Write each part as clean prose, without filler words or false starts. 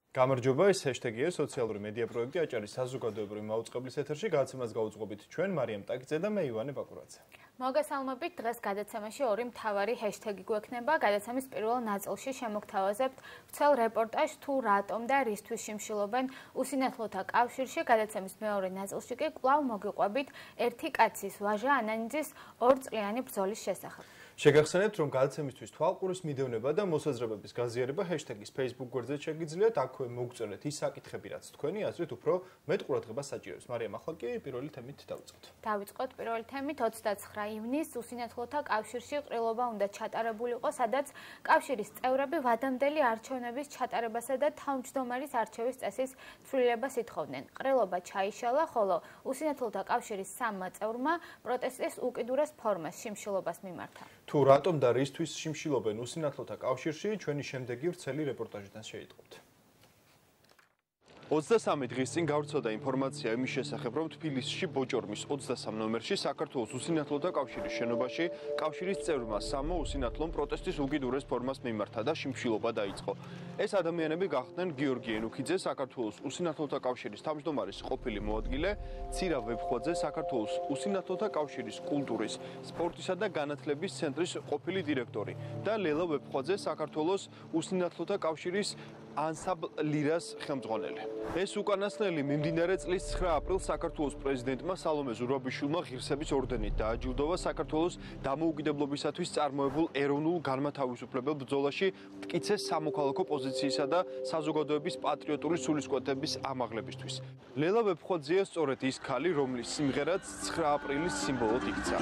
გამარჯობა, ეს ჰეშტეგია სოციალური მედია პროექტი აჭარის საზოგადოებრივი მაუწყებლის ეთერში. გადაცემას გაუძღვებით ჩვენ მარიამ ტაკიძე და მე ივანე ბაკურაძე. მოგესალმებით, დღეს გადაცემაში ორი მთავარი ჰეშტეგი გვექნება. გადაცემის პირველ ნაწილში შემოგთავაზებთ ვრცელ რეპორტაჟს თუ რატომ და რისთვის შიმშილობენ უსინათლოთა კავშირში. გადაცემის მეორე ნაწილში კი კვლავ მოგიყვებით ერთი კაცის ვაჟა ანანიძის 2 წლიანი ბრძოლის შესახებ. შეგახსენებთ, რომ გადაცემისთვის თვალყურის მიდევნება და მოსაზრებების გაზიარება ჰეშტეგის Facebook გვერდზე შეგიძლიათ, აქვე მოგწერეთ ის საკითხები, რაც თქვენი აზრით უფრო მეტ ყურადღებას საჭიროებს. მარიამ, ახლა კი პირველი თემით დავიწყოთ. დავიწყოთ პირველი თემით 29 ივნისს უსინათლოთა კავშირში ყრილობა უნდა ჩატარებულიყო, სადაც კავშირის წევრები ვადამდელი არჩევნების ჩატარებასა და თავმჯდომარის არჩევის წესის ცვლილებას ითხოვდნენ. ყრილობა ჩაიშალა, ხოლო უსინათლოთა კავშირის 3 წევრმა პროტესტის უკიდურეს ფორმას შიმშილობას მიმართა. თუ რატომ და რისთვის შიმშილობენ უსინათლოთა კავშირში, ჩვენი შემდეგი ვრცელი რეპორტაჟიდან შეიტყობთ. 23 დღის წინ გავრცელდა ინფორმაცია იმის შესახებ, რომ თბილისში ბოჭორმის 23 ნომერში საქართველოს უსინათლოთა კავშირის შენობაში კავშირის წევრმა 3 უსინათლომ პროტესტის უკიდურეს ფორმას მიმართა და შიმშილობა დაიწყო. ეს ადამიანები გახდნენ გიორგი ენუქიძე, საქართველოს უსინათლოთა კავშირის თავმჯდომარის ყოფილი მოადგილე, ცირა ვებხვაძე, საქართველოს უსინათლოთა კავშირის კულტურის, სპორტისა და განათლების ცენტრის ყოფილი დირექტორი და ლელა ვებხვაძე, საქართველოს უსინათლოთა კავშირის ანსამბლ ლირას ხელმძღვანელი. ეს უკანასკნელი მიმდინარე წლის 9 აპრილს საქართველოს პრეზიდენტმა სალომე ზურაბიშვილმა ღირსების ორდენით დააჯილდოვა საქართველოს დამოუკიდებლობისათვის წარმოებულ ეროვნულ განმათავისუფლებელ ბრძოლაში მტკიცე სამოქალაქო პოზიციისა და საზოგადოების პატრიოტული სულისკვეთების ამაღლებისთვის. ლელა ვებხვაძეა სწორედ ის ქალი, რომლის სიმღერაც 9 აპრილის სიმბოლოდ იქცა.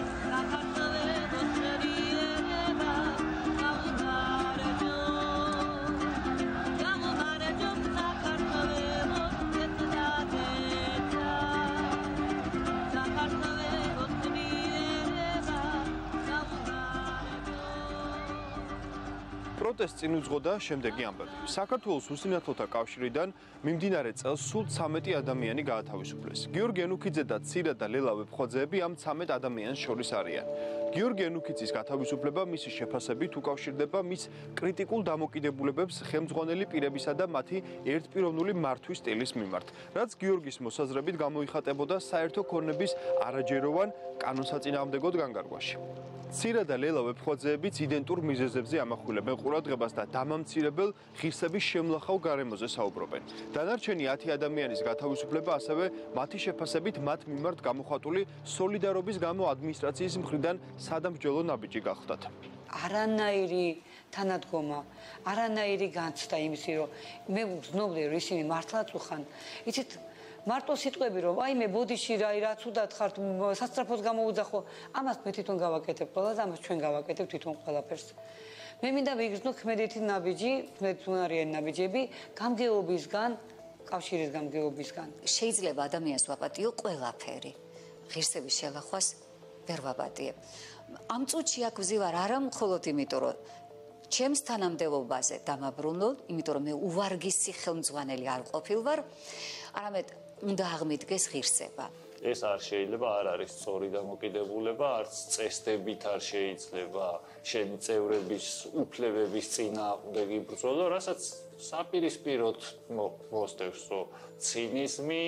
პროტესტს წინ უძღოდა შემდეგი ამბები. საქართველოს უსინათლოთა კავშირიდან მიმდინარე წელს სულ 13 ადამიანი გაათავისუფლეს. გიორგი ენუქიძე და ცირა და ლელა ვებხვაძეები ამ 13 ადამიანს შორის არიან. გიორგი ენუქიძის გათავისუფლება მისი შეფასებით უკავშირდება მის კრიტიკულ დამოკიდებულებებს ხელმძღვანელი პირებისა და მათი ერთპიროვნული მართვის სტილის მიმართ, რაც გიორგის მოსაზრებით გამოიხატებოდა საერთო ქონების არაჯეროვან კანონსაწინააღმდეგოდ განკარგვაში. ცირა და ლელა ვებხვაძეებიც იდენტურ მიზეზებზე ამახვილებენ ყურადღებას და დამამცირებელ ღირსების შემლახავ გარემოზე საუბრობენ. დანარჩენი 10 ადამიანის გათავისუფლება ასევე მათი შეფასებით მათ მიმართ გამოხატული სოლიდარობის გამო ადმინისტრაციის მხრიდან სადამსჯელო ნაბიჯი გახდათ. არანაირი თანადგომა, არანაირი განცდა იმისი, რომ მე ვგრძნობდი, რომ ისინი მართლაც უხან. იცით, მარტო სიტყვები, რომ აი მე ბოდიში რაც უდათ ხართ, სასწრაფოდ გამოუძახო, ამას მე თვითონ გავაკეთებ ყველას, ამას ჩვენ გავაკეთებ თვითონ ყველაფერს. მე მინდა ვიგრძნო ქმედითი ნაბიჯი, ქმედუნარიანი ნაბიჯები გამგეობისგან, კავშირის გამგეობისგან. შეიძლება ადამიანს ვაპატიო ყველაფერი. ღირსების შელახვას ვერ ვაპატიებ. ამ წუთში აქ ვზივარ არა მხოლოდ იმიტომ, რომ ჩემს თანამდებობაზე დამაბრუნო, იმიტომ რომ მე უვარგისი ხელმძღვანელი არ ყოფილვარ, არამედ უნდა აღმიდგეს ღირსება. ეს არ შეიძლება, არ არის სწორი დამოკიდებულება, არც წესდებით არ შეიძლება შენი წევრების უფლებების წინააღმდეგი ბრძოლა, რასაც საპირისპიროდ მოსდევს ცინიზმი,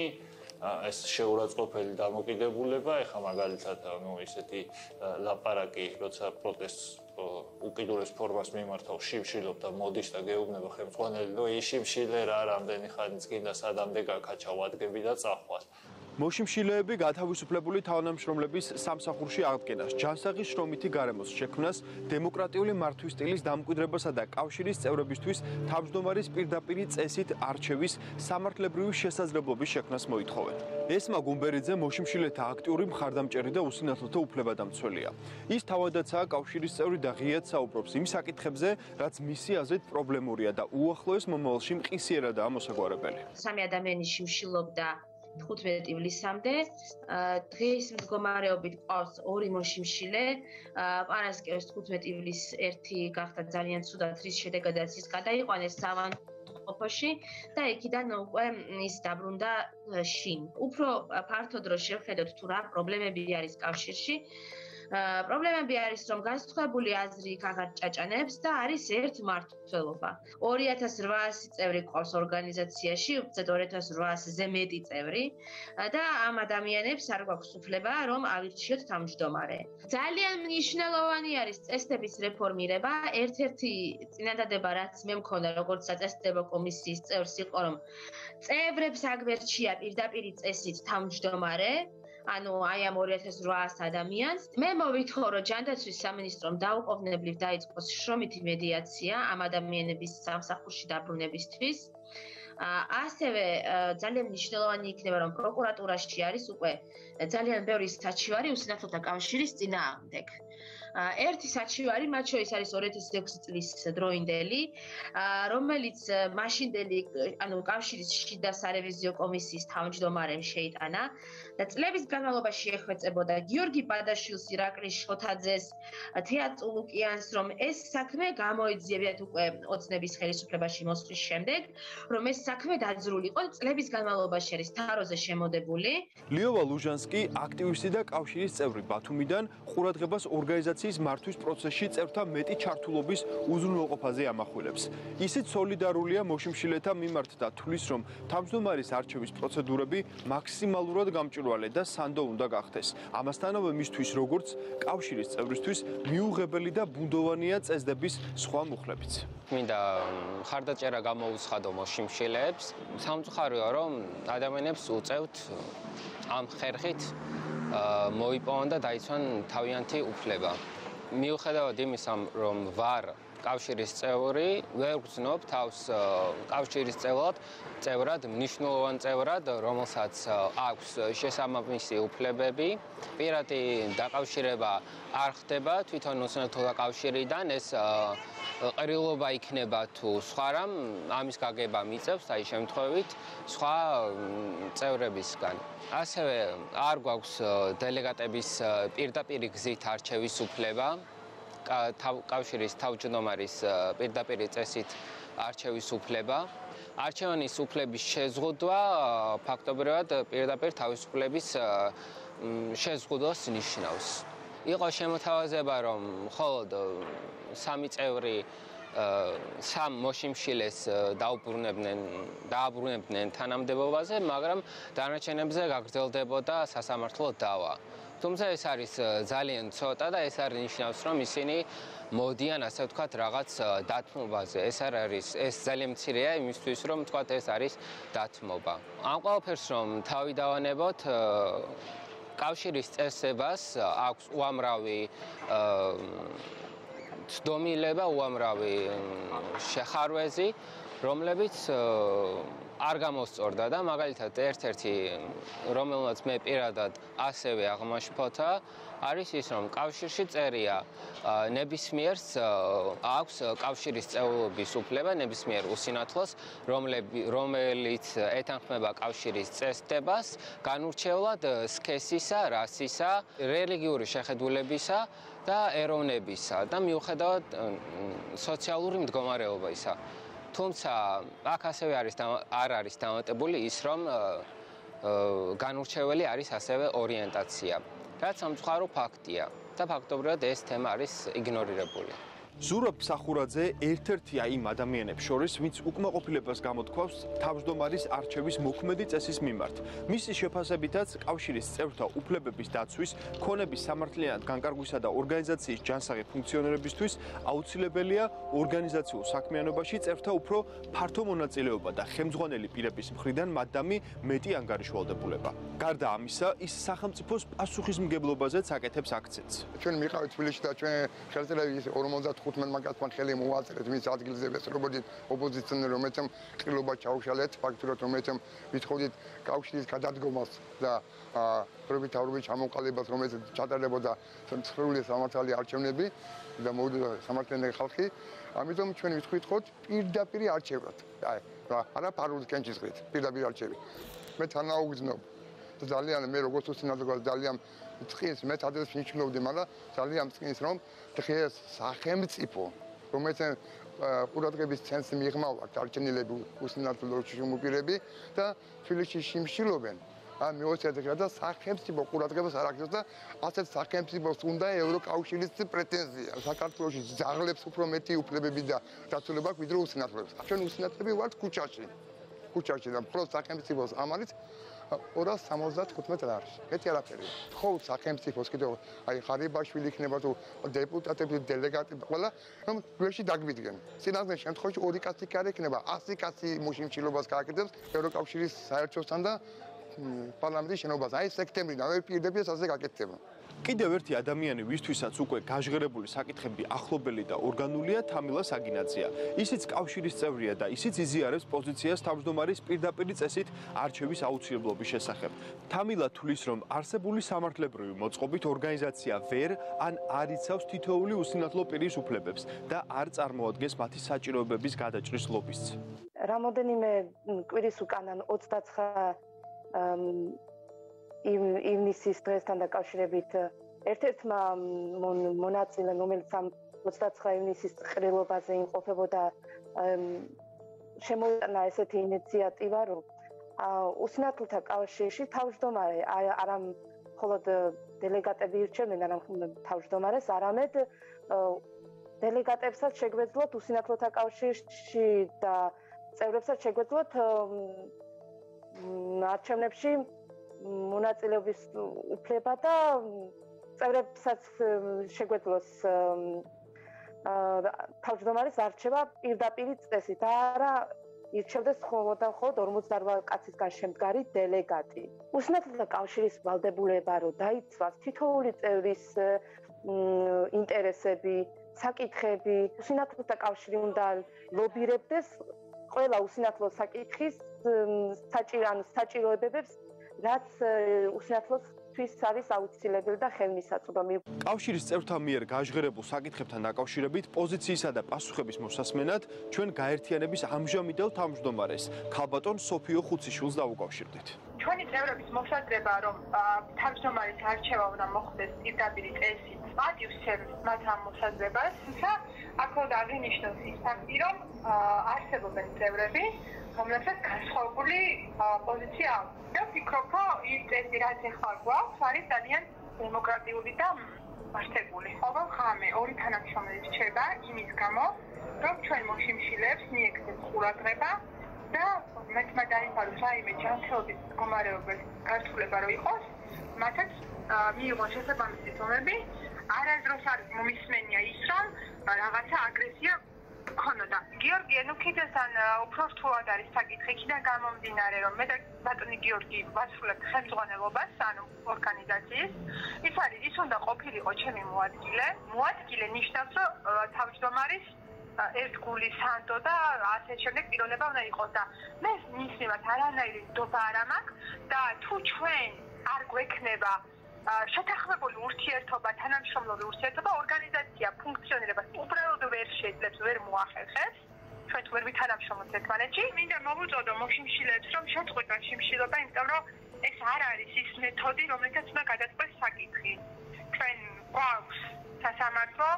ეს შეურაცხყოფელი დამოკიდებულება, ეხლა მაგალითად ისეთი ლაპარაკი, როცა პროტესტს უკიდურეს ფორმას მიმართავ, შიმშილობ და მოდის და გეუბნება ხელმძღვანელი, რომ იშიმშილე რა, რამდენი ხანიც გინდა სადამდე გაქაჩავ ადგები და წახვალ. მოშიმშილეები გათავისუფლებული თავმჯდომლების სამსახურში აღდგენას, ჯანსაღის შრომითი გარემოს შექმნას, დემოკრატიული მართვის სტილის დამკვიდრებასა და კავშირის წევრებისთვის თავმჯდომარის პირდაპირი წესით არჩევის სამართლებრივი შესაძლებლობის შექმნას მოითხოვენ. ესმა გუმბერიძე მოშიმშილეთა აქტიური მხარდამჭერი და უსინათლოთა უფლებადამცველია. ის თავადაცაა კავშირის წევრი და ღიად საუბრობს იმ საკითხებზე, რაც მისი აზრით პრობლემურია და უახლოეს მომავალში მყისიერადაა მოსაგვარებელი. 3 ადამიანი შიმშილობდა 15 ივლისამდე, დღის მდგომარეობით ყავს 2 მოშიმშილე, პარასკევს 15 ივლისს ერთი გახდა ძალიან ცუდად, რის შედეგადაც ის გადაიყვანეს საავადმყოფოში და იქიდან უკვე ის დაბრუნდა შინ. უფრო ფართოდ რო შევხედოთ თუ რა პრობლემები არის კავშირში, პრობლემები არის, რომ განსხვავებული აზრი ქაღარ ჭაჭანებს და არის ერთმართველობა. 2800 წევრი ყავს ორგანიზაციაში, უბრალოდ 2800-ზე მეტი წევრი და ამ ადამიანებს არ გვაქვს უფლება, რომ ავირჩიოთ თავმჯდომარე. ძალიან მნიშვნელოვანი არის წესდების რეფორმირება. ერთ-ერთი წინადადება, რაც მე მქონდა, როგორც საწესდებო კომისიის წევრს იყო, რომ წევრებს აგვერჩია პირდაპირი წესით თავმჯდომარე. ანუ აი ამ 2800 ადამიანს მე მოვითხოვ რომ ჯანდაცვის სამინისტრომ დაუყოვნებლივ დაიწყოს შრომითი მედიაცია ამ ადამიანების სამსახურში დაბრუნებისთვის. ასევე ძალიან მნიშვნელოვანი იქნება რომ პროკურატურაში არის უკვე ძალიან ბევრი საჩივარი უსინათლოთა კავშირის წინააღმდეგ. ერთი საჩივარი მათ შორის არის 2006 წლის დროინდელი, რომელიც მაშინდელი ანუ კავშირის შიდა სარევიზიო კომისიის თავმჯდომარემ შეიტანა და წლების განმავლობაში ეხვეწებოდა გიორგი პადაშვილს, ირაკლი შოთაძეს, თეატ ლუკიანს, რომ ეს საქმე გამოეძიებიათ უკვე ოცნების ხელისუფლებაში მოსვლის შემდეგ, რომ ეს საქმე დაძრული იყო, წლების განმავლობაში არის თაროზე შემოდებული. ლიოვა ლუჟანსკი, აქტივისტი და კავშირის წევრი ბათუმიდან, ყურადღებას ორგანიზაციის მართვის პროცესში წევრთა მეტი ჩართულობის უზრუნველყოფაზე ამახვილებს. ისიც სოლიდარულია მოშიმშილეთა მიმართ და თვლის, რომ თავმჯდომარის არჩევის პროცედურები მაქსიმალურად გამჭვირვალე და სანდო უნდა გახდეს. ამასთანავე მისთვის, როგორც კავშირის წევრისთვის, მიუღებელი და ბუნდოვანია წესდების სხვა მუხლებიც. მინდა ხარდაჭერა გამოუცხადო მოშიმშილეებს. სამწუხაროა, რომ ადამიანებს უწევთ ამ ხერხით მოიპოვონ და დაიცვან თავიანთი უფლება. მიუხედავად იმისა, რომ ვარ კავშირის წევრი, ვერ ვგრძნობ თავს კავშირის წევრად, მნიშვნელოვან წევრად, რომელსაც აქვს შესაბამისი უფლებები. პირადი დაკავშირება არ ხდება თვითონ უსინათლოთა კავშირიდან, ეს ყრილობა იქნება თუ სხვა რამ, ამის გაგება მიწევს აი შემთხვევით სხვა წევრებისგან. ასევე არ გვაქვს დელეგატების პირდაპირი გზით არჩევის უფლება. კავშირის თავმჯდომარის პირდაპირი წესით არჩევის უფლება. არჩევანის უფლების შეზღუდვა ფაქტობრივად პირდაპირ თავისუფლების შეზღუდვას ნიშნავს. იყო შემოთავაზება, რომ მხოლოდ 3 წევრი სამ მოშიმშილეს დააბრუნებდნენ თანამდებობაზე, მაგრამ დანარჩენებზე გაგრძელდებოდა სასამართლო დავა. თუმცა ეს არის ძალიან ცოტა და ეს არ ნიშნავს, რომ ისინი მოდიან, ასე ვთქვათ, რაღაც დათმობაზე. ეს ძალიან მცირეა იმისთვის, რომ ვთქვათ, ეს არის დათმობა. ამ ყველაფერს რომ თავი დავანებოთ, კავშირის წესებას აქვს უამრავი ცდომილება, უამრავი შეხარვეზი, რომლებიც არ გამოსწორდა და მაგალითად ერთ-ერთი რომელმაც მე პირადად ასევე აღმაშფოთა არის ის რომ კავშირში წერია ნებისმიერს აქვს კავშირის წევრობის უფლება ნებისმიერ უსინათლოს რომელიც ეთანხმება კავშირის წესდებას განურჩევლად სქესისა, რასისა, რელიგიური შეხედულებისა და ეროვნებისა და მიუხედავად სოციალური მდგომარეობისა. თუმცა აქ ასევე არ არის დამატებული ის რომ განურჩეველი არის ასევე ორიენტაცია. რაც სამწუხარო ფაქტია და ფაქტობრივად ეს თემა არის იგნორირებული. ზურაბ მსახურაძე ერთ-ერთი იმ ადამიანებს შორის, ვინც უკმაყოფილებას გამოთქვავს თავმჯდომარის არჩევის მოქმედი წესის მიმართ. მისი შეფასებითაც კავშირის წევრთა უფლებების დაცვის, ქონების სამართლიანად განკარგვისა და ორგანიზაციის ჯანსაღი ფუნქციონირებისთვის აუცილებელია ორგანიზაციულ საქმიანობაში წევრთა უფრო ფართო მონაწილეობა და ხელმძღვანელი პირების მხრიდან მათდამი მეტი ანგარიშვალდებულება. გარდა ამისა, ის სახელმწიფოს პასუხისმგებლობაზეც აკეთებს აქცენტს. ჩვენ მიყავით თბილისში და ჩვენ ხელწერების 55 მაგათთან ხელი მოაწერეთ მის ადგილზე ვესწრებოდით ოპოზიციონერ რომელთემ ყრილობა ჩაუშალეთ ფაქტურად რომელთემ ვითხოვდით კავშირის გადადგომას და პროვინციალური ჩამოყალიბებას რომელიც ჩატარებოდა ცხრილი სამართალი არჩევნები და მოვიდა სამართლიანი ხალხი ამიტომ ჩვენ ვითხოვთ პირდაპირ არჩევნად აი არა ფარული კენჭისყრით პირდაპირ არჩევი მე თანაუგზნობ და ძალიან მე როგორც უსინათლო ძალიან წყინს მე თადებს ნიშნავდი მაგრამ ძალიან წყინს რომ დღეს სახელმწიფო რომელიც ყურადღების ცენტრს მიიღმავთ არჩევნილები უსინათლო შემოგვირები და თბილისში შიმშილობენ მიოცედა და სახელმწიფო ყურადღებას არ აქცევს და ასეთ სახელმწიფოს უნდა ევროკავშირის პრეტენზია. საქართველოში ძაღლებს უფრო მეტი უფლებები და დაცულება აქვს ვიდრე უსინათლოებს. ჩვენ უსინათლები ვართ ქუჩაში. ქუჩაში და მხოლოდ სახელმწიფოს ამალით 275 ლარი. მეტი არაფერია. ხო, სახელმწიფოს კიდევ აი ხარიბაშვილი იქნება თუ დეპუტატები, დელეგატები, ყველა რომ გვერდში დაგვიდგენ. წინასწარ შემთხვევაში 2 კაცი კი არ იქნება, 100 კაცი მუშიმშილობას გააკეთებს ევროკავშირის საერთოსთან და პარლამენტის შენობას. აი სექტემბრიდან ვერ პირდები ასე გაკეთდება. კიდევ ერთი ადამიანი, ვისთვისაც უკვე გაჟღერებული საკითხები ახლობელი და ორგანულია, თამილა საგინაძეა. ისიც კავშირის წევრია და ისიც იზიარებს პოზიციას თავმჯდომარის პირდაპირი წესით არჩევის აუცილებლობის შესახებ. თამილა თვლის, რომ არსებული სამართლებრივი მოწყობით ორგანიზაცია ვერ ან არ იცავს თითოეული უსინათლო პირის უფლებებს და არ წარმოადგენს მათი საჭიროებების გადაჭრის ლობისს. რამოდენიმე კვირის უკანან 29 ივნისის დღესთან დაკავშირებით ერთ-ერთმა მონაწილემ, რომელიც ამ 29 ივნისის ყრილობაზე იმყოფებოდა, შემოიტანა ესეთი ინიციატივა, რომ უსინათლოთა კავშირში თავმჯდომარე არა მხოლოდ დელეგატები ირჩევენ, არამედ თავმჯდომარეს, არამედ დელეგატებსაც შეგვეძლოთ უსინათლოთა კავშირში და წევრებსაც შეგვეძლოთ არჩევნებში მონაწილეობის უფლება და წევრებსაც შეგვეძლოს თავმჯდომარის არჩევა პირდაპირი წესით და არა ირჩევდეს მხოლოდ 48 კაცისგან შემდგარი დელეგატი. უსინათლოთა კავშირის ვალდებულება რომ დაიცვას თითოეული წევრის ინტერესები, საკითხები, უსინათლოთა კავშირი უნდა ლობირებდეს ყველა უსინათლო საკითხის საჭიროებებს, რაც უსინათლოსთვის არის აუცილებელი და ხელმისაწვდომი. კავშირის წევრთა მიერ გაჟღერებულ საკითხებთან დაკავშირებით პოზიციისა და პასუხების მოსასმენად ჩვენ გაერთიანების ამჟამინდელ თავმჯდომარეს ქალბატონ სოფიო ხუციშვილს დავუკავშირდით. ჩვენი წევრების მოსაზრება, რომ თავმჯდომარის არჩევა უნდა მოხდეს პირდაპირი წესით, პატივსცემს მათ ამ მოსაზრებას, თუმცა აქ აღინიშნოს ის ფაქტი, რომ არსებობენ წევრები, რომელსაც განსხვავებული პოზიცია აქვს. და ვფიქრობ, რომ ის წესი, რაც ახლა გვაქვს, არის ძალიან დემოკრატიული და მასშტაბური. ყოველ ღამე ორი თანამშრომელი რჩება იმის გამო, რომ ჩვენ მოშიმშილებს მიექცეს ყურადღება და მეთმა დაიფაროს რაიმე ჯანმრთელობის მდგომარეობის გართულება რო იყოს, მათაც მიიღონ შესაბამისი ზომები. არასდროს არ მომისმენია ის, რომ რაღაცა აგრესია ქონოდა. გიორგი ენუქიძესთან უფრო რთულად არის საკითხი, იქიდან გამომდინარე, რომ მე და ბატონი გიორგი ვასრულებთ ხელმძღვანელობას, ანუ ორგანიზაციის. ის არის, ის უნდა ყოფილიყო ჩემი მოადგილე. მოადგილე ნიშნავს, რომ თავმჯდომარის ერთგული სანდო და ასე შემდეგ პიროვნება უნდა იყოს და მე მის მიმართ არანაირი ნდობა არ მაქვს და თუ ჩვენ არ გვექნება შეთანხმებული ურთიერთობა, თანამშრომლობრივი ურთიერთობა, ორგანიზაცია ფუნქციონირებას უბრალოდ ვერ შეძლებს, ვერ მოახერხებს. ჩვენ თუ ვერ ვითანამშრომლობთ ერთმანეთში, მინდა მოვუწოდო მოშიმშილებს, რომ შეწყვეტონ შიმშილობა, იმიტომ რომ ეს არ არის ის მეთოდი, რომელსაც უნდა გადაწყვეტს საკითხი. ჩვენ გვაქვს სასამართლო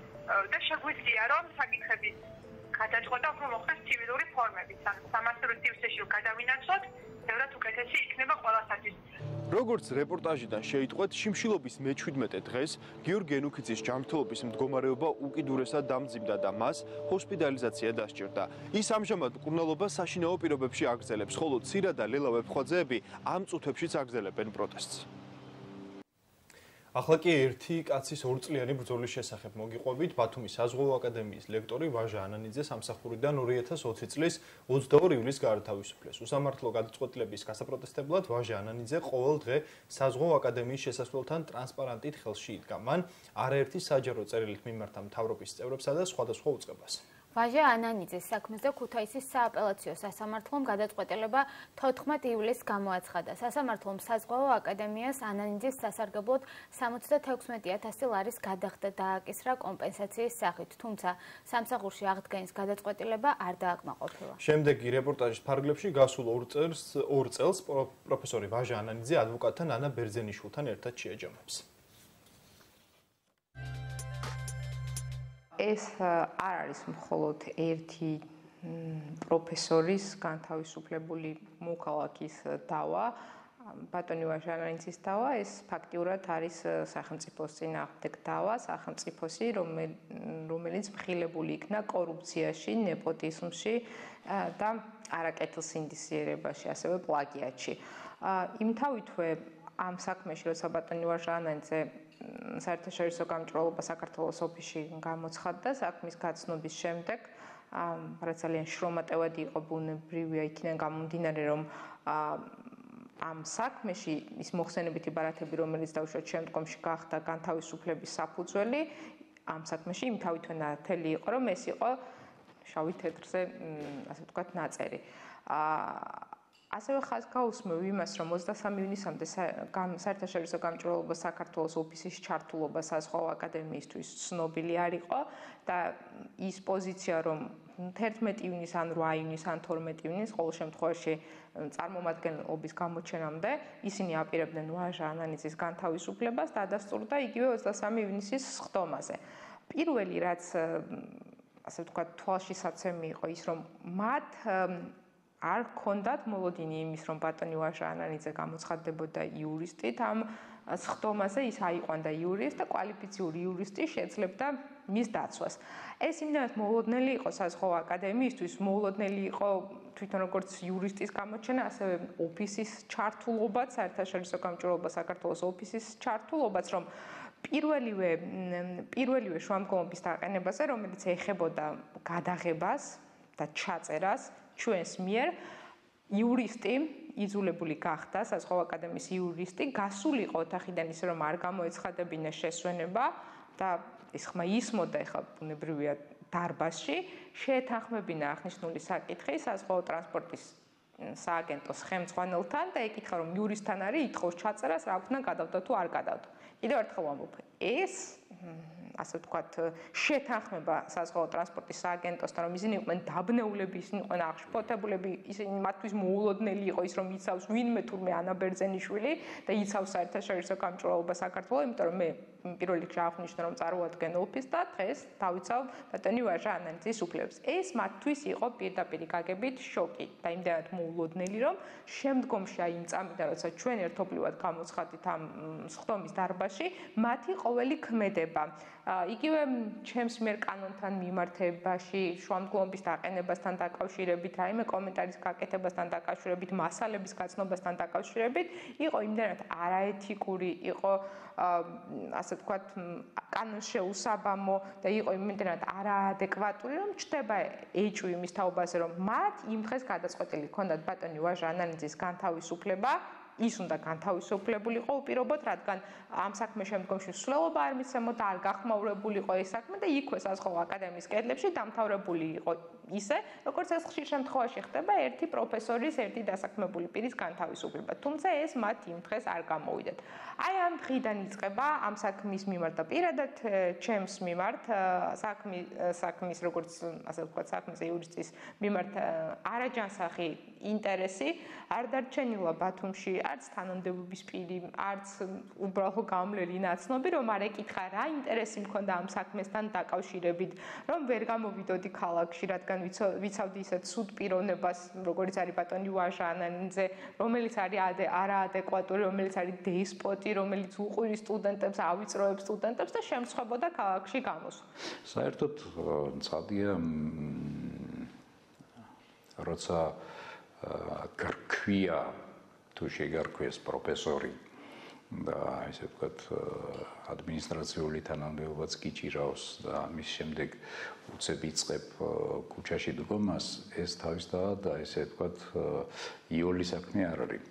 და შეგვიძლია, რომ საკითხების გადაწყვეტა უფრო მოხდეს ცივილური ფორმებით, ანუ სამართლებრივ სივრცეში გადავინაცვლოთ, ბევრად უკეთესი იქნება ყველასათვის. როგორც რეპორტაჟიდან შეიტყვეთ, შიმშილობის მე-17 დღეს გიორგი ენუქიძის ჯანმრთელობის მდგომარეობა უკიდურესად დამძიმდა და მას ჰოსპიტალიზაცია დასჭირდა. ის ამჟამად მკურნალობას საშინაო პირობებში აგრძელებს, ხოლო ცირა და ლელა ვეფხვაძეები ამ წუთებშიც აგრძელებენ პროტესტს. ახლა კი ერთი კაცის ორწლიანი ბრძოლის შესახებ მოგიყვებით. ბათუმის საზღვაო აკადემიის ლექტორი ვაჟა ანანიძე სამსახურიდან 2020 წლის 22 ივლისს გაათავისუფლეს. უსამართლო გადაწყვეტილების გასაპროტესტებლად ვაჟა ანანიძე ყოველ დღე საზღვაო აკადემიის შესასვლელთან ტრანსპარანტით ხელში იდგა. მან არაერთი საჯარო წერილით მიმართა მთავრობის წევრებსა და სხვადასხვა უწყებას. ვაჟა ანანიძის საქმეზე ქუთაისის სააპელაციო სასამართლომ გადაწყვეტილება 14 ივლისს გამოაცხადა. სასამართლომ საზღვაო აკადემიას ანანიძის სასარგებლოდ 76,000 ლარის გადახდა დააკისრა კომპენსაციის სახით, თუმცა სამსახურში აღდგენის გადაწყვეტილება არ დააკმაყოფილა. შემდეგი რეპორტაჟის ფარგლებში გასულ 2 წელს პროფესორი ვაჟა ანანიძე ადვოკატთან ანა ბერძენიშვილთან ერთად შეაჯამებს. ეს არ არის მხოლოდ ერთი პროფესორის განთავისუფლებული მოქალაქის დავა. ბატონი ვაჟანაინცის დავა ეს ფაქტიურად არის სახელმწიფოს წინააღმდეგ დავა, სახელმწიფოსი, რომელიც მხილებული იქნა კორუფციაში, ნეპოტიზმში და არაკეთილსინდისიერებაში, ასევე პლაგიატში. იმთავითვე ამ საქმეში, როცა ბატონი ვაჟანაინცე საერთაშორისო გამჭვირვალობა საქართველოს ოფისში გამოცხადდა საქმის გაცნობის შემდეგ, რაც ძალიან შრომატევად იყო ბუნებრივია იქიდან გამომდინარე, რომ ამ საქმეში ის მოხსენებითი ბარათები, რომელიც დაუშვათ შემდგომში გახდა განთავისუფლების საფუძველი, ამ საქმეში იმთავითვე ნათელი იყო, რომ ეს იყო შავი თეთრზე, ასე ვთქვათ, ნაწერი. ასევე ხაზს გაუსმევ იმას, რომ 23 ივნისამდე საერთაშორისო გამჭვირვალობა საქართველოს ოფისის ჩართულობა საზღვაო აკადემიისთვის ცნობილი არ იყო და ის პოზიცია, რომ 11 ივნის ან 8 ივნის ან 12 ივნის ყოველ შემთხვევაში წარმომადგენლობის გამოჩენამდე ისინი აპირებდნენ ვაჟანაინცის განთავისუფლებას და დადასტურდა იგივე 23 ივნისის სხდომაზე. პირველი რაც ასე ვთქვათ თვალშისაცემი იყო ის, რომ მათ არ ჰქონდათ მოლოდინი იმის, რომ ბატონი ვაჟანაინცე გამოცხადდებოდა იურისტით ამ სხდომაზე, ის აიყვანდა იურისტი და კვალიფიციური იურისტი შეძლებდა მის დაცვას. ეს იმდენად მოლოდნელი იყო საზღვაო აკადემიისთვის, მოლოდნელი იყო თვითონ როგორც იურისტის გამოჩენა, ასევე ოფისის ჩართულობაც, საერთაშორისო გამჭვირვალობა საქართველოს ოფისის ჩართულობაც, რომ პირველივე შუამდგომობის დაყენებაზე, რომელიც ეხებოდა გადაღებას და ჩაწერას ჩვენს მიერ იურისტი იძულებული გახდა საზღვაო აკადემიის იურისტი გასულიყო ოთახიდან ისე რომ არ გამოეცხადებინა შესვენება და ეს ხმა ისმოდა ეხლა ბუნებრივია დარბაზში შეეთანხმებინა აღნიშნული საკითხი საზღვაო ტრანსპორტის სააგენტოს ხელმძღვანელთან და ეკითხა რომ იურისტთან არის ითხოვს ჩაწერას რა უნდა გადავდო თუ არ გადავდო. კიდევ ერთხელ ვამბობ, ეს ასე ვთქვათ, შეთანხმება საზღვაო ტრანსპორტის სააგენტოსთან, რომ ისინი იყვნენ დაბნეულები, ისინი იყვნენ აღშფოთებულები, ისინი მათთვის მოულოდნელი იყო ის, რომ იცავს ვინმე თურმე ანა ბერძენიშვილი და იცავს საერთაშორისო გამჭვირვალობა საქართველოს, იმიტომ რომ მე პირველ რიგში აღნიშნე, რომ წარმოადგენ ოფისს და დღეს დავიცავ ბატონი ვაჟანაინცის უფლებებს. ეს მათთვის იყო პირდაპირ გაგებით შოკი და იმდენად მოულოდნელი, რომ შემდგომში აი იმ წამიდან, როცა ჩვენ ერთობლივად გამოცხადით ამ სხდომის დარბაზში, მათი ყოველი ქმედება იგივე ჩემს მიერ კანონთან მიმართებაში, შუამდგომობის დაყენებასთან დაკავშირებით, რაიმე კომენტარის გაკეთებასთან დაკავშირებით, მასალების გაცნობასთან დაკავშირებით, იყო იმდენად არაეთიკური, იყო ასე ვთქვათ, კანონს შეუსაბამო და იყო იმდენად არაადეკვატური, რომ ჩდება ეჭვი იმის თაობაზე, რომ მათ იმ დღეს გადაწყვეტილი ჰქონდათ ბატონი ვაჟანაინცის განთავისუფლება, ის უნდა განთავისუფლებულიყო უპირობოდ, რადგან ამ საქმის შემდგომში სვლელობა არ მიცემოდა, არ გახმაურებულიყო ეს საქმე და იქვე საზღვაო აკადემიის კედლებში დამთავრებული იყო ისე, როგორც ეს ხშირ შემთხვევაში ხდება ერთი პროფესორის, ერთი დასაქმებული პირის განთავისუფლება. თუმცა ეს მათ იმ დღეს არ გამოვიდათ. აი ამ დღიდან იწყება ამ საქმის მიმართ და პირადად ჩემს მიმართ საქმის როგორც ასე ვთქვათ, საქმის იურისტის მიმართ არაჯანსაღი ინტერესი არ დარჩენილა ბათუმში, არც თანამდებობის პირი, არც უბრალო გამლელი ნაცნობი, რომ არ ეკითხა რა ინტერესი მქონდა ამ საქმესთან დაკავშირებით, რომ ვერ გამოვიდოდი ქალაქში, რადგან ვიცავდი ისეთ სუდ პიროვნებას, როგორც არის ბატონი ვაჟანაინცე, რომელიც არის არაადეკვატური, რომელიც არის დესპოტი, რომელიც უყვირს სტუდენტებს, ავიწროებს სტუდენტებს და შემსხვებოდა ქალაქში გამოსვლა. საერთოდ მწადია როცა გარკვია თუ შეგარკვეს პროფესორი და ისე ვთქვათ ადმინისტრაციული თანამდებობაც გიჭირავს და მის შემდეგ უცებ იწყებ ქუჩაში დგომას, ეს თავისთავად და ისე ვთქვათ იოლი საქმე არ არის.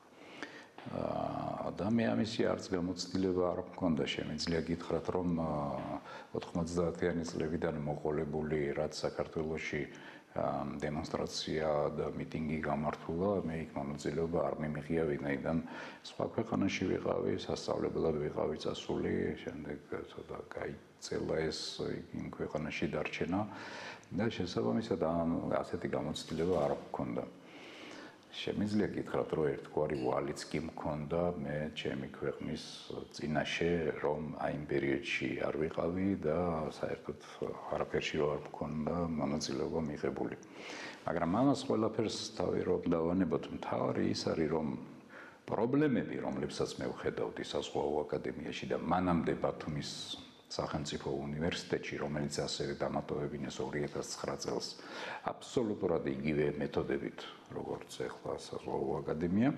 და მე ამისი არც გამოცდილება არ მქონდა, შემიძლია გითხრათ, რომ 90-იანი წლებიდან მოყოლებული რაც საქართველოში დემონსტრაცია და მიტინგი გამართულა, მე იქ მონაწილეობა არ მიმიღია, ვინაიდან სხვა ქვეყანაში ვიყავი, სასწავლებლად ვიყავი წასული, შემდეგ ცოტა გაიწელა ეს იმ ქვეყანაში დარჩენა და შესაბამისად ასეთი გამოცდილება არ მქონდა. შემიძლია გითხრათ, რომ ერთგვარი ვალიც კი მქონდა მე ჩემი ქვეყნის წინაშე, რომ აი იმ პერიოდში არ ვიყავი და საერთოდ არაფერში არ მქონდა მონაწილეობა მიღებული. მაგრამ ამას ყველაფერს თავი რომ დავანებოთ, მთავარი ის არის, რომ პრობლემები, რომლებსაც მე ვხედავდი საზღვაო აკადემიაში და მანამდე ბათუმის სახელმწიფო უნივერსიტეტში, რომელიც ასევე დამატოვებინეს 2009 წელს, აბსოლუტურად იგივე მეთოდებით, როგორც ახლა საზღვაო აკადემია.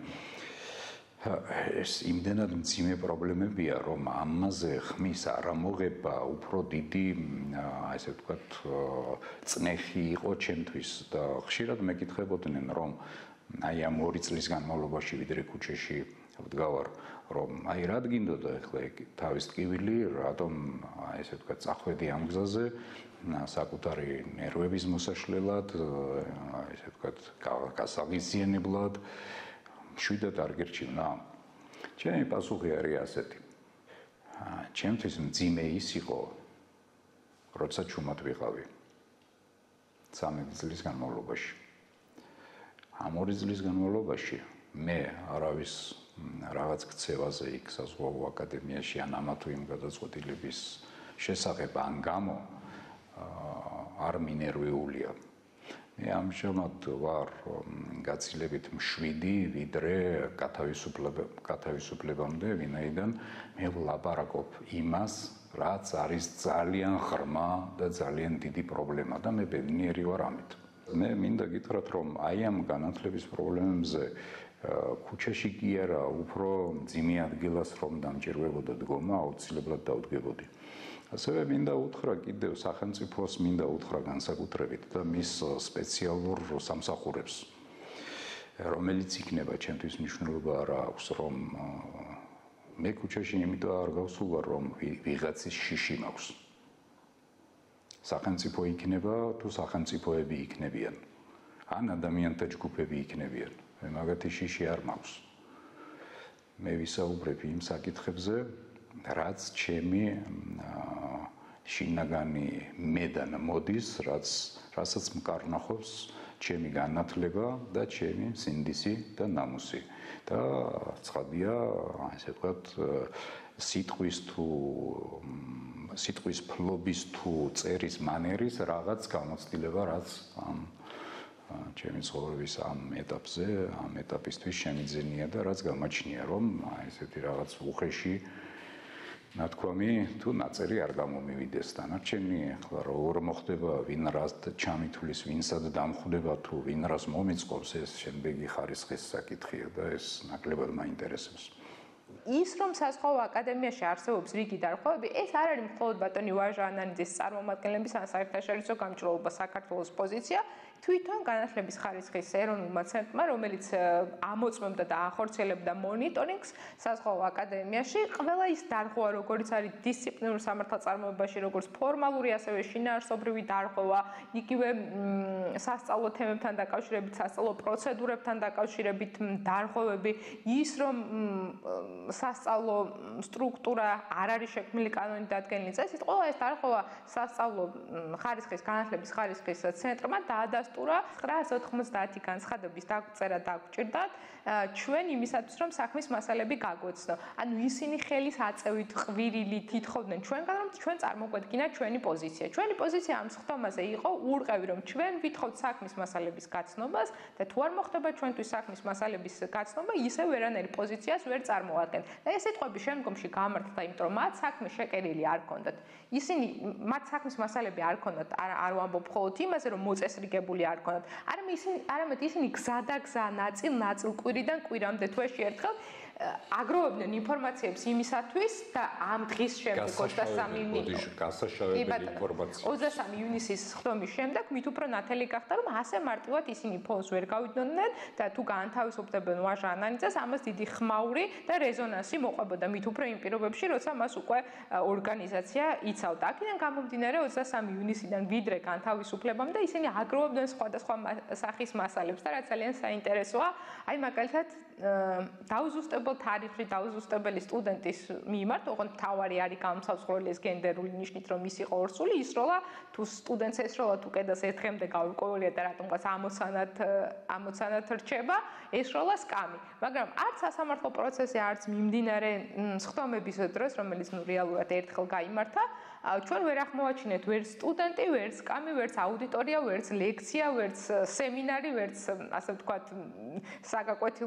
ეს იმდენად მძიმე პრობლემებია, რომ ამაზე ხმის არამოღება უფრო დიდი, ასე ვთქვათ, წნეხი იყო ჩემთვის და ხშირად მეკითხებოდნენ, რომ აი ამ 2 წლის განმავლობაში ვიდრე ქუჩაში ვდგავარ, რომ აი რა გინდოდა ახლა თავის ტკივილი, რატომ ესე ვთქვათ, წახვედი ამ გზაზე, საკუთარი ნერვების მოსაშლელად, ესე ვთქვათ, გასაღიზიანებლად, შვიდად არ გერჩივნა. ჩემი პასუხი არის ასეთი. ჩემთვის მძიმე ის იყო, როცა ჩუმად ვიყავი 13 წლის განმავლობაში. ამ 2 წლის განმავლობაში მე არავის რაღაც ქცევაზე იქ საზღვაო აკადემიაში ან ამა თუ იმ გადაწყვეტილების შესახებ ან გამო არ მინერვიულია. მე ამჟამად ვარ გაცილებით მშვიდი, ვიდრე გათავისუფლებამდე, ვინაიდან მე ვლაპარაკობ იმას, რაც არის ძალიან ღრმა და ძალიან დიდი პრობლემა და მე ბედნიერი ვარ ამით. მე მინდა გითხრათ, რომ აი ამ განათლების პრობლემებზე ქუჩაში კი არა, უფრო მძიმე ადგილას რომ დამჭირვებოდა დგომა, აუცილებლად დავდგებოდი. ასევე მინდა უთხრა კიდევ სახელმწიფოს, მინდა უთხრა განსაკუთრებით და მის სპეციალურ სამსახურებს, რომელიც იქნება ჩემთვის მნიშვნელობა არ აქვს, რომ მე ქუჩაში იმიტომ არ გავსულვარ, რომ ვიღაცის შიში მაქვს. სახელმწიფო იქნება თუ სახელმწიფოები იქნებიან, ან ადამიანთა ჯგუფები იქნებიან. მე მაგათი შიში არ მაქვს. მე ვისაუბრებ იმ საკითხებზე, რაც ჩემი შინაგანი მედანა მოდის, რასაც მკარნახობს ჩემი განათლება და ჩემი სინდისი და ნამუსი. და ცხადია, ასე ვთქვათ, სიტყვის ფლობის თუ წერის მანერის რაღაც გამოცდილება, რაც ჩემი ცხოვრების ამ ეტაპზე, ამ ეტაპისთვის შემიძენია და რაც გამაჩნია, რომ ესეთი რაღაც უხეში ნათქვამი თუ ნაწერი არ გამომივიდეს. დანარჩენი ახლა როგორ მოხდება, ვინ რას ჩამითulis, ვინ სად დამხვდება თუ ვინ რას მომიწყობს, ეს შემდეგი ხარისხის საკითხია და ეს ნაკლებად მაინტერესებს. ის რომ საზღვაო აკადემიაში არსებობს რიგი დარღვევები, ეს არ არის მხოლოდ ბატონი ვაჟა ანანიძის წარმომადგენლების ან საერთაშორისო გამჭრელობა საქართველოს პოზიცია, თვითონ განათლების ხარისხის ეროვნულმა ცენტრმა, რომელიც ამოწმებდა და ახორციელებდა მონიტორინგს საზღვაო აკადემიაში, ყველა ის დარღვევა, როგორც არის დისციპლინურ სამართალწარმოებაში, როგორც ფორმალური, ასევე შინაარსობრივი დარღვევა, იგივე სასწავლო თემებთან დაკავშირებით, სასწავლო პროცედურებთან დაკავშირებით დარღვევები, ის რომ სასწავლო სტრუქტურა არ არის შექმნილი კანონით დადგენილი წესით, ყველა ეს დარღვევა სასწავლო ხარისხის, განათლების ხარისხის ცენტრმა დაადასტურა 990 განცხადების დაწერა დაგვჭირდათ ჩვენ იმისათვის, რომ საქმის მასალები გაგვეცნო. ანუ ისინი ხელის აწევით, ყვირილით ითხოვდნენ ჩვენგან, რომ ჩვენ წარმოგვედგინა ჩვენი პოზიცია. ჩვენი პოზიცია ამ სხდომაზე იყო ურყევი, რომ ჩვენ ვითხოვთ საქმის მასალების გაცნობას და თუ არ მოხდება ჩვენთვის საქმის მასალების გაცნობა, ისე ვერანაირ პოზიციას ვერ წარმოვადგენთ. და ეს სიტყვები შემდგომში გამართლდა, იმიტომ რომ მათ საქმე შეკერილი არ ჰქონდათ. ისინი მათ საქმის მასალები არ ჰქონდათ, არ ვამბობ მხოლოდ იმაზე, რომ მოწესრიგებული არ ჰქონდათ. არამედ ისინი გზადაგზა ნაწილ კვირიდან კვირამდე თვეში ერთხელ აგროვებდნენ ინფორმაციებს იმისათვის და ამ დღის შემდეგ 23 ივნისის სხდომის შემდეგ მით უფრო ნათელი გახდა, რომ ასე მარტივად ისინი ფონს ვერ გავიდოდნენ და თუ გაანთავისუფლებდნენ ვაჟა ანანიძეს, ამას დიდი ხმაური და რეზონანსი მოყვებოდა მით უფრო იმ პირობებში, როცა მას უკვე ორგანიზაცია იცავდა. აქედან გამომდინარე 23 ივნისიდან ვიდრე განთავისუფლებამდე ისინი აგროვებდნენ სხვადასხვა სახის მასალებს და რაც ძალიან საინტერესოა, აი მაგალითად დაუზუსტებელ თარიღში დაუზუსტებელი სტუდენტის მიმართ, ოღონდ მთავარი არის გამოსავსწორებელი ეს გენდერული ნიშნით, რომ ის იყო ორსული, ისროლა თუ სტუდენტს ესროლა თუ კედას ერთხემდე გაურკვეველია და რატომღაც ამოცანად რჩება, ესროლა სკამი. მაგრამ არც სასამართლო პროცესი, არც მიმდინარე სხდომების დროს, რომელიც რეალურად ერთხელ გაიმართა, ჩვენ ვერ აღმოვაჩინეთ ვერც სტუდენტი, ვერც სკამი, ვერც აუდიტორია, ვერც ლექცია, ვერც სემინარი, ვერც ასე ვთქვათ, საგაკვეთილო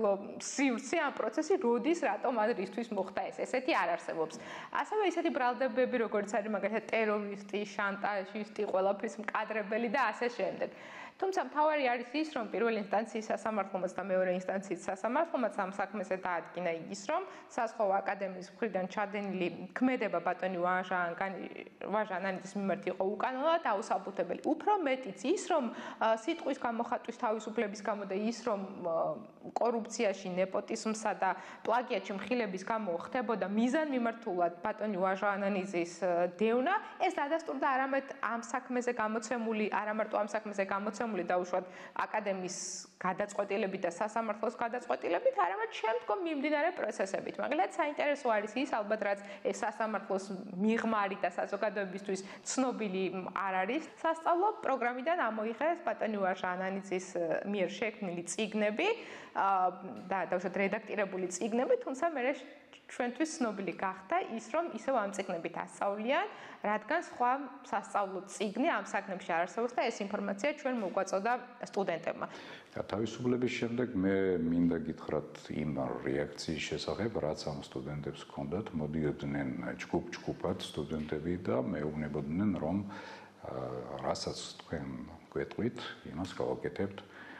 სივრცე ამ პროცესი როდის რატომ ან რისთვის მოხდა ეს ესეთი არ არსებობს ასევე ისეთი ბრალდებები როგორც არის მაგალითად ტერორისტი შანტაჟისტი ყველაფრის მკადრებელი და ასე შემდეგ თუმცა მთავარი არის ის რომ პირველი ინსტანციის სასამართლომაც და მეორე ინსტანციის სასამართლომაც ამ საქმეზე დაადგინა ის რომ საზღვაო აკადემიის მხრიდან ჩადენილი ქმედება ბატონი ვაჟანანიძის მიმართ იყო უკანონო და დაუსაბუთებელი უფრო მეტიც ის რომ სიტყვის გამოხატვის თავისუფლების გამო და ის რომ კორუფციაში ნეპოტიზმსა და პლაგიატში მხილების გამო ხდებოდა მიზანმიმართულად ბატონი ვაჟანანიძის დევნა ეს დადასტურდა არამედ ამ საქმეზე გამოცემული არა მარტო ამ საქმეზე გამოცემული დაუშვათ აკადემიის გადაწყვეტილებით და სასამართლოს გადაწყვეტილებით არამედ შემდგომ მიმდინარე პროცესებით მაგალითად საინტერესო არის ის ალბათ რაც ეს სასამართლოს მიღმარი და საზოგადოებისთვის ცნობილი არ არის სასწავლო პროგრამიდან ამოიღეს ბატონი ვაჟანანიძის მიერ შექმნილი წიგნები და დაუშვათ რედაქტირებული წიგნები თუმცა მე ჩვენთვის ცნობილი გახდა ის რომ ისევ ამ წიგნებით ასწავლიან რადგან სხვა სასწავლო წიგნი ამ საგნებში არ არსებობს და ეს ინფორმაცია ჩვენ მოგვაწოდა სტუდენტებმა თავისუფლების შემდეგ მე მინდა გითხრათ იმ რეაქციის შესახებ რაც ამ სტუდენტებს ჰქონდათ მოდიოდნენ ჯგუფ-ჯგუფად სტუდენტები და მეუბნებოდნენ რომ რასაც თქვენ გვეტყვით იმას გავაკეთებთ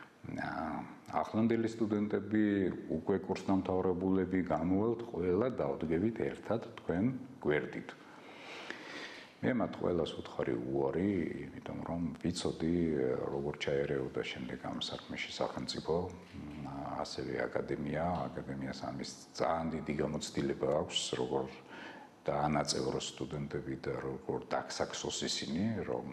ახლანდელი სტუდენტები უკვე კურსდამთავრებულები გამოვალთ ყველა დავდგებით ერთად თქვენ გვერდით მე მათ ყველას ვუთხარი უარი იმიტომ რომ ვიცოდი როგორ ჩაერეოდა შემდეგ ამ საქმეში სახელმწიფო ასევე აკადემიას ამის ძალიან დიდი გამოცდილება აქვს როგორ დაანაწევროს სტუდენტები და როგორ დაქსაქსოს ისინი რომ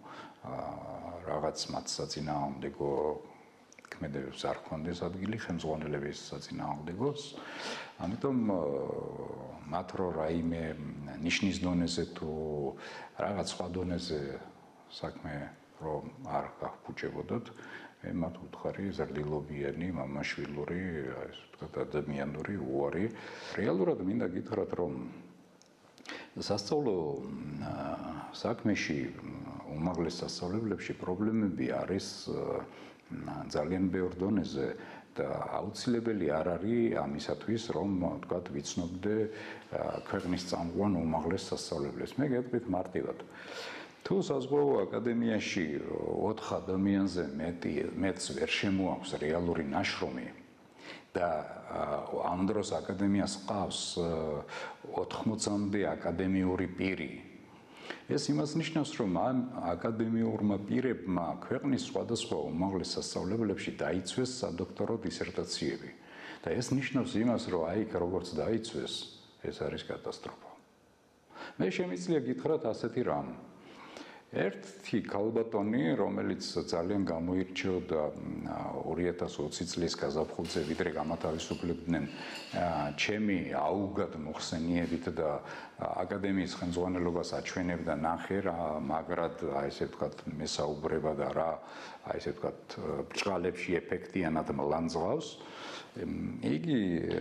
რაღაც მათ საწინააღმდეგო ქმედებებს არ ქონდეს ადგილი ხელმძღვანელების საწინააღმდეგოს ამიტომ მათ რო რაიმე ნიშნის დონეზე თუ რაღაც სხვა დონეზე საქმე რომ არ გახუჭებოდოთ მე მათ ვუთხარი ზრდილობიანი მამაშვილური ასე ვთქვათ ადამიანური უარი რეალურად მინდა გითხრათ რომ სასწავლო საქმეში უმაღლეს სასწავლებლებში პრობლემები არის ძალიან ბევრ დონეზე და აუცილებელი არ არის ამისათვის რომ ვთქვათ ვიცნობდე ქვეყნის წამყვან უმაღლეს სასწავლებლებს მე გეტყვით მარტივად თუ საზღვაო აკადემიაში 4 ადამიანზე მეტს ვერ შემოაქვს რეალური ნაშრომი და ამ დროს აკადემიას ყავს 80-მდე აკადემიური პირი ეს იმას ნიშნავს რომ ამ აკადემიურმა პირებმა ქვეყნის სხვადასხვა უმაღლეს სასწავლებლებში დაიცვეს სადოქტორო დისერტაციები და ეს ნიშნავს იმას რომ აი როგორც დაიცვეს ეს არის კატასტროფა მე შემიძლია გითხრათ ასეთი რამ ერთი ქალბატონი რომელიც ძალიან გამოირჩეოდა 2020 წლის გაზაფხულზე ვიდრე გამათავისუფლებდნენ ჩემი აუგად მოხსენიებით და აკადემიის ხელმძღვანელობას აჩვენებდა ნახე რა მაგრად აი ესე ვთქვათ მესაუბრება და რა აი ესე ვთქვათ ბრჭყალებში ეფექტიანად მლანძღავს იგი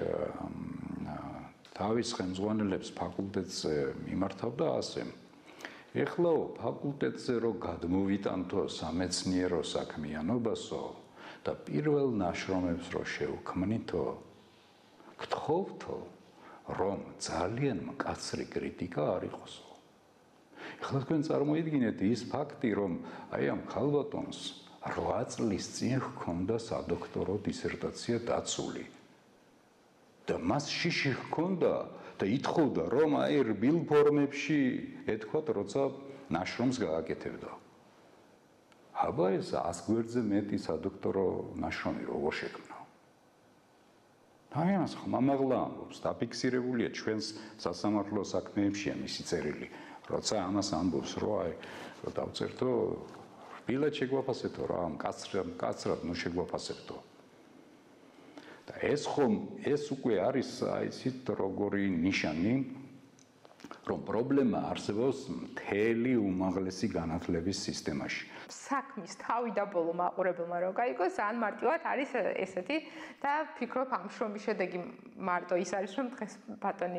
თავის ხელმძღვანელებს ფაკულტეტზე მიმართავდა ასე ეხლა ფაკულტეტზე რო გადმოვიტანთო სამეცნიერო საქმიანობასო და პირველ ნაშრომებს რო შევქმნითო გთხოვთო რომ ძალიან მკაცრი კრიტიკა არ იყოსო ეხლა თქვენ წარმოიდგინეთ ის ფაქტი რომ აი ამ ქალბატონს 8 წლის წინ ჰქონდა სადოქტორო დისერტაცია დაცული და მას შიში ჰქონდა და ითხოვდა რომ აი რბილ ფორმებში ეთქვათ როცა ნაშრომს გააკეთებდა. აბა ეს 100 გვერდზე მეტი სადოქტორო ნაშრომი როგორ შექმნა? აი ამას ხმამაღლა ამბობს, დაფიქსირებულია ჩვენს სასამართლო საქმეებში ამისი წერილი, როცა ამას ამბობს რომ აი დავწერთო რბილად შეგვაფასეთო რა, მკაცრად ნუ შეგვაფასებთო. და ეს უკვე არის აი ისეთ როგორი ნიშანი რომ პრობლემა არსებობს მთელი უმაღლესი განათლების სისტემაში. საქმის თავი და ბოლო მაყურებელმა რო გაიგოს, ძალიან მარტივად არის ესეთი და ფიქრობ ამ შრომის შედეგი მარტო ის არის რომ დღეს ბატონი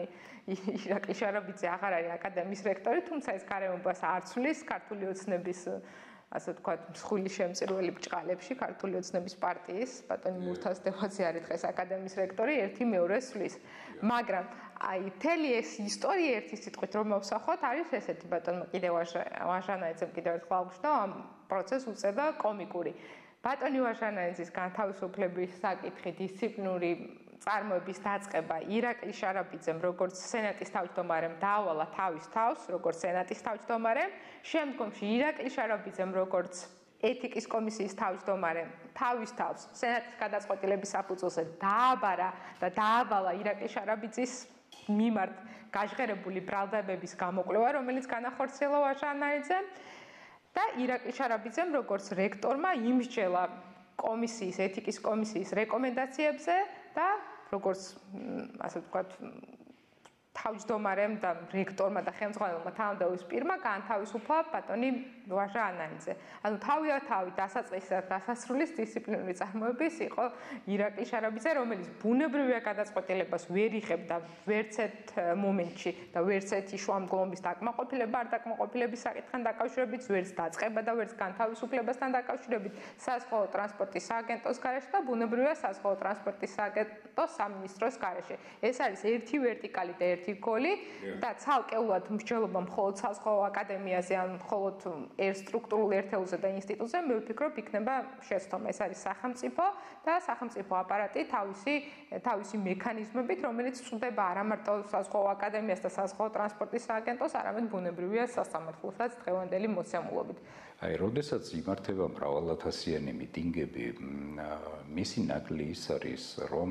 ირაკლი შარაბიძე აღარ არის აკადემიის რექტორი, თუმცა ეს გარემოებას არ ცვლის ქართული ოცნების ასე ვთქვათ, მსხვილი შემწირველი ბრჭყალებში ქართული ოცნების პარტიის ბატონი მურთაზ დევაძე არის დღეს აკადემიის რექტორი, ერთი მეორეს სვლის. მაგრამ აი მთელი ეს ისტორია ერთი სიტყვით რომ მოვსახოთ, არის ესეთი ბატონმა კიდევ ვაჟანაიძემ კიდევ ერთხელ აღვნიშნა, ამ პროცესს უწევდა კომიკური. ბატონი ვაჟანაიძის განთავისუფლების საკითხი, დისციპლინური წარმოების დაწყება ირაკლი შარაბიძემ როგორც სენატის თავმჯდომარემ დაავალა თავის თავს, როგორც სენატის თავმჯდომარემ, შემდგომში ირაკლი შარაბიძემ როგორც ეთიკის კომისიის თავმჯდომარემ თავის თავს სენატის გადაწყვეტილების საფუძველზე დააბარა და დაავალა ირაკლი შარაბიძის მიმართ გაჟღერებული ბრალდებების გამოკვლევა, რომელიც განახორციელა ვაჟანაიძემ და ირაკლი შარაბიძემ როგორც რექტორმა იმსჯელა კომისიის, ეთიკის კომისიის რეკომენდაციებზე და როგორც ასე ვთქვათ თავმჯდომარემ და რექტორმა და ხელმძღვანელმა თანამდებობის პირმა განთავისუფლა ბატონი ვაჟანაიძე. ანუ თავი დასაწყისად დასასრულის დისციპლინური წარმოების იყო ირაკლი შარაბიძე, რომელიც ბუნებრივია გადაწყვეტილებას ვერ იღებდა ვერც ერთ მომენტში და ვერც ერთი შუამდგომობის დაკმაყოფილება არ დაკმაყოფილების საკითხთან დაკავშირებით, ვერც დაწყება და ვერც განთავისუფლებასთან დაკავშირებით საზღვაო ტრანსპორტის სააგენტოს გარეშე და ბუნებრივია საზღვაო ტრანსპორტის სააგენტოს სამინისტროს გარეშე. ეს არის ერთი ვერტიკალი და ერთი გოლი და ცალკეულად მსჯელობა მხოლოდ საზღვაო აკადემიაზე ან მხოლოდ სტრუქტურულ ერთეულზე და ინსტიტუტზე მე ვფიქრობ იქნება შეცდომა. ეს არის სახელმწიფო და სახელმწიფო აპარატი თავისი მექანიზმებით, რომელიც წვდება არა მარტო საზღვაო აკადემიას და საზღვაო ტრანსპორტის სააგენტოს, არამედ ბუნებრივია სასამართლოსაც დღევანდელი მოცემულობით. აი, როდესაც იმართება მრავალათასიანი მიტინგები, მისი ნაკლი ის არის, რომ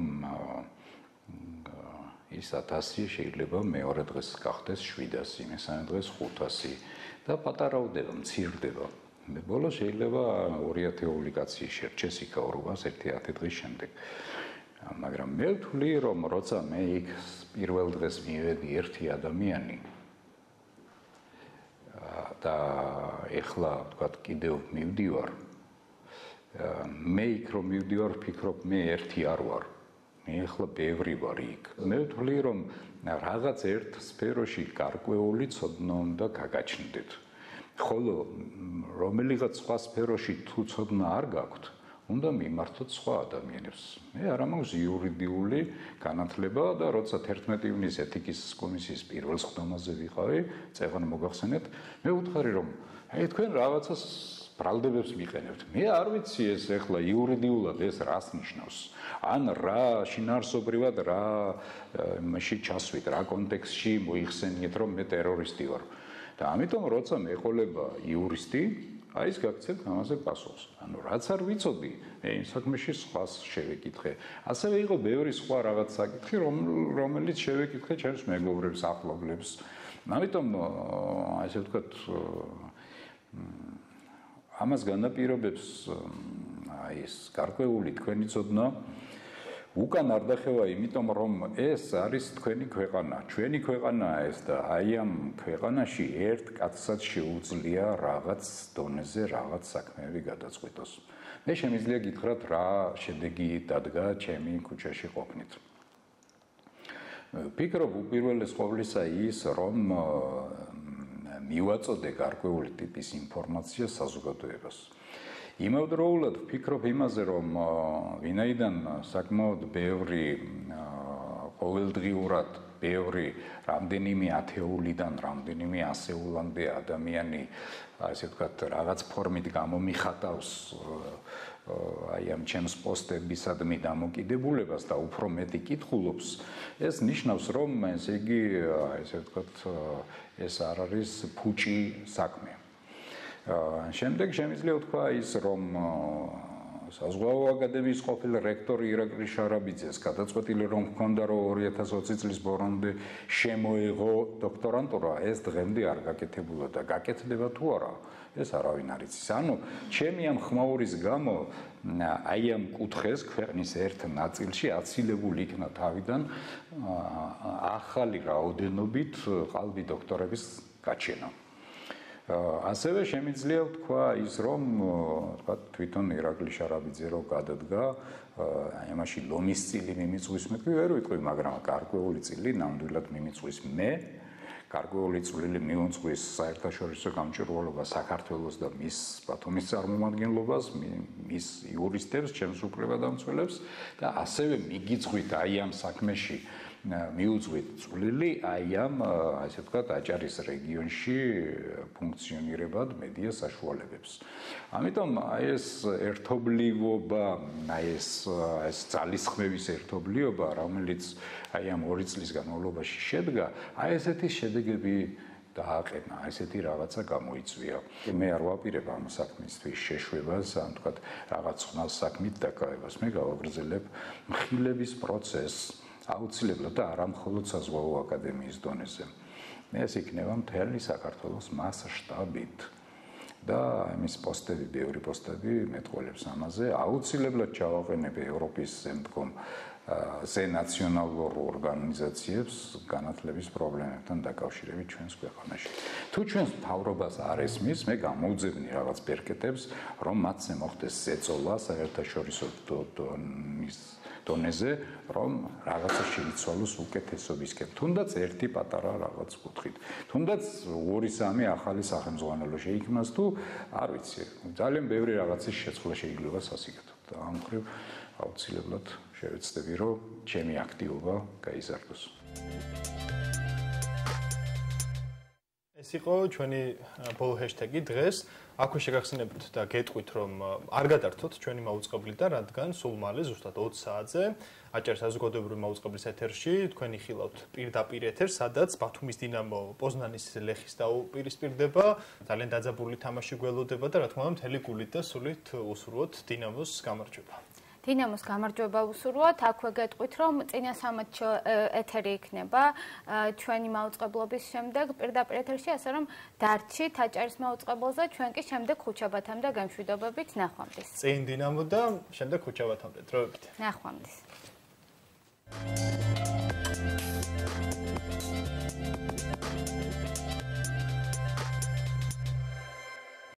ის 1000 შეიძლება მეორე დღეს გახდეს 700, მესამე დღეს 500 და პატარავდება, მცირდება. ბოლოს შეიძლება 2000 კაცი შერჩეს იქაურობას 1-10 დღის შემდეგ. მაგრამ მე ვთვლი, რომ როცა მე იქ პირველ დღეს მივედი ერთი ადამიანი და ეხლა ვთქვათ კიდევ მივდივარ, მე იქ რომ მივდივარ, ვფიქრობ მე ერთი არ ვარ. მე ახლა ბევრი ვარ იქ. მე ვთვლი, რომ რაღაც ერთ სფეროში გარკვეული ცოდნა უნდა გაგაჩნდეთ. ხოლო რომელიღაც სხვა სფეროში თუ ცოდნა არ გაქვთ, უნდა მიმართოთ სხვა ადამიანებს. მე არ მაქვს იურიდიული განათლება და როცა 11 ივნისის ეთიკის კომისიის პირველ სხდომაზე ვიყავი, წეღან მოგახსენეთ, მე ვუთხარი, რომ აი თქვენ რაღაცას ბრალდებებს მიყენებთ. მე არ ვიცი ეს ახლა იურიდიულად ეს რას ნიშნავს. ან რა შინაარსობრივად რა იმაში ჩასვით, რა კონტექსტში მოიხსენიეთ, რომ მე ტერორისტი ვარ. და ამიტომ როცა მეყოლება იურისტი, აი ეს გაგცემთ ამაზე პასუხს. ანუ რაც არ ვიცოდი, მე იმ საქმეში სხვას შევეკითხე. ასევე იყო ბევრი სხვა რაღაც საკითხი, რომელიც შევეკითხე ჩემს მეგობრებს, ახლობლებს. ამიტომ ასე ვთქვათ ამას განაპირობებს აი ეს გარკვეული თქვენი ცოდნა უკან არ დახევა, იმიტომ რომ ეს არის თქვენი ქვეყანა, ჩვენი ქვეყანაა ეს და აი ამ ქვეყანაში ერთ კაცსაც შეუძლია რაღაც დონეზე რაღაც საქმეები გადაწყვეტოს. მე შემიძლია გითხრათ რა შედეგი დადგა ჩემი ქუჩაში ყოფნით. ვფიქრობ უპირველეს ყოვლისა ის, რომ მივაწოდე გარკვეული ტიპის ინფორმაცია საზოგადოებას. იმავდროულად ვფიქრობ იმაზე, რომ ვინაიდან საკმაოდ ბევრი ყოველდღიურად ბევრი რამდენიმე ათეულიდან რამდენიმე ასეულამდე ადამიანი ასე ვთქვათ რაღაც ფორმით გამომიხატავს აი ამ ჩემს პოსტებისადმი დამოკიდებულებას და უფრო მეტი კითხულობს, ეს ნიშნავს, რომ ესე იგი ესე ვთქვათ ეს არ არის ფუჭი საქმე. შემდეგ შემიძლია ვთქვა ის, რომ საზღვაო აკადემიის ყოფილ რექტორი ირაკლი შარაბიძეს გადაწყვეტილი რომ ჰქონდა, რომ 2020 წლის ბოლომდე შემოეღო დოქტორანტურა, ეს დღემდე არ გაკეთებულა და გაკეთდება თუ არა, ეს არავინ არ იცის. ანუ ჩემი ამ ხმაურის გამო აი ამ კუთხეს ქვეყნის ერთ ნაწილში აცილებული იქნა თავიდან ახალი რაოდენობით ყალბი დოქტორების გაჩენა. ასევე შემიძლია ვთქვა ის, რომ თვითონ ირაკლი შარაბიძე რო გადადგა, აი ამაში ლომის წილი მიმიწვის მეთქი ვერ ვიტყვი, მაგრამ გარკვეული წილი ნამდვილად მიმიწვის მე, გარკვეული წვლილი მიუძღვის საერთაშორისო გამჭვირვალობა საქართველოს და მის ბათუმის წარმომადგენლობას, მის იურისტებს, ჩემს უფლებადამცველებს და ასევე მიგიძღვით აი ამ საქმეში მიუძღვით წვლილი აი ამ ასე ვთქვათ აჭარის რეგიონში ფუნქციონირებად მედია საშუალებებს. ამიტომ აი ეს ერთობლივობა, აი ეს ძალისხმევის ერთობლიობა, რომელიც აი ამ 2 წლის განმავლობაში შედგა, აი ესეთი შედეგები დააყენა, ესეთი რაღაცა გამოიწვია. მე არ ვაპირებ ამ საქმისთვის შეშვებას, ან თქვათ რაღაც ხმალ საქმით დაკავებას. მე გავაგრძელებ მხილების პროცესს. აუცილებლად და არა მხოლოდ საზღვაო აკადემიის დონეზე. ეს იქნება მთელი საქართველოს მასშტაბით. და ამის პოსტები, ბევრი პოსტები მეტყველებს ამაზე. აუცილებლად ჩავაყენებ ევროპის შემდგომ ზენაციონალურ ორგანიზაციებს განათლების პრობლემებთან დაკავშირებით ჩვენს ქვეყანაში. თუ ჩვენს მთავრობას არ ესმის, მე გამოვძებნი რაღაც ბერკეტებს, რომ მათზე მოხდეს ზეწოლა საერთაშორისო დონეზე, რომ რაღაცა შეიცვალოს უკეთესობისკენ. თუნდაც ერთი პატარა რაღაც კუთხით. თუნდაც 2-3 ახალი სახელმძღვანელო შეიქმნას თუ არ ვიცი. ძალიან ბევრი რაღაცის შეცვლა შეიძლება სასიკეთოდ. და ამ მხრივ აუცილებლად შევეცდები, რომ ჩემი აქტივობა გაიზარდოს. ეს იყო ჩვენი ბოლო ჰეშტეგი დღეს. აქვე შეგახსენებთ და გეტყვით, რომ არ გადართოთ ჩვენი მაუწყებლიდან, რადგან სულ მალე ზუსტად 20 საათზე აჭარის საზოგადოებრივი მაუწყებლის ეთერში თქვენი ხილავთ პირდაპირ ეთერს, სადაც ბათუმის დინამო პოზნანის ლეხის დაუპირისპირდება, ძალიან დაძაბული თამაში გველოდება და რა თქმა უნდა მთელი გულით და სულით უსურვოთ დინამოს გამარჯვება. დინამოს გამარჯვება უსურვოთ, აქვე გეტყვით, რომ წინა სამათშო ეთერი იქნება ჩვენი მაუწყებლობის შემდეგ პირდაპირ ეთერში, ასე რომ დარჩით აჭარის მაუწყებელზე, ჩვენ კი შემდეგ ხუჩაბათამდე გამშვიდობებით ნახვამდის. წინ დინამო და შემდეგ ხუჩაბათამდე დროებით. ნახვამდის.